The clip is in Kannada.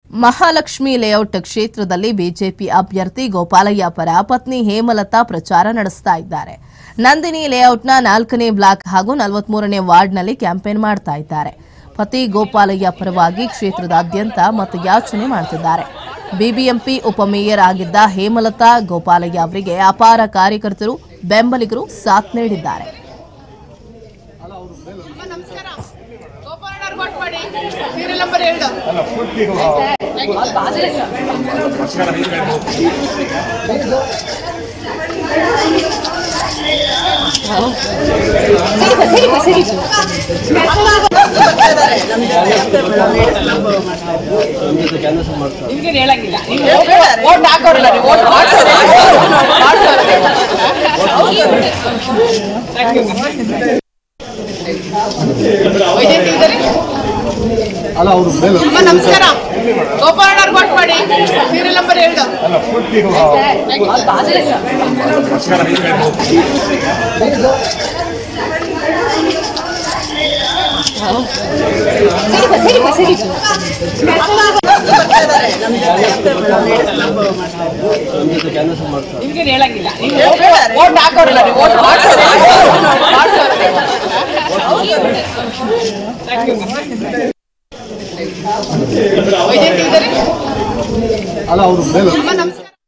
ಮಹಾಲಕ್ಷ್ಮಿ ಲೇಔಟ್ ಕ್ಷೇತ್ರದಲ್ಲಿ ಬಿಜೆಪಿ ಅಭ್ಯರ್ಥಿ ಗೋಪಾಲಯ್ಯ ಪರ ಪತ್ನಿ ಹೇಮಲತಾ ಪ್ರಚಾರ ನಡೆಸ್ತಾ ಇದ್ದಾರೆ. ನಂದಿನಿ ಲೇಔಟ್ನ 4ನೇ ಬ್ಲಾಕ್ ಹಾಗೂ 43ನೇ ವಾರ್ಡ್ನಲ್ಲಿ ಕ್ಯಾಂಪೇನ್ ಮಾಡ್ತಾ ಇದ್ದಾರೆ. ಪತಿ ಗೋಪಾಲಯ್ಯ ಪರವಾಗಿ ಕ್ಷೇತ್ರದಾದ್ಯಂತ ಮತಯಾಚನೆ ಮಾಡುತ್ತಿದ್ದಾರೆ. ಬಿಬಿಎಂಪಿ ಉಪಮೇಯರ್ ಆಗಿದ್ದ ಹೇಮಲತಾ ಗೋಪಾಲಯ್ಯ ಅವರಿಗೆ ಅಪಾರ ಕಾರ್ಯಕರ್ತರು ಬೆಂಬಲಿಗರು ಸಾಥ್ ನೀಡಿದ್ದಾರೆ. ನಮಸ್ಕಾರ. ಗೋಪಾಲಣ್ಣ ವೋಟ್ ಮಾಡಿ. Serial number 2. ನಿಮ್ಗೆ ಹೇಳಂಗಿಲ್ಲ. ವೋಟ್ ಹಾಕೋರಿಲ್ಲ, ನೀವು ವೋಟ್ ಮಾಡ್ಸೋರಿ. ವೈದ್ಯಕೀಯ ಇದ್ದಾರೆ. ಅಲ್ಲ ಅವರು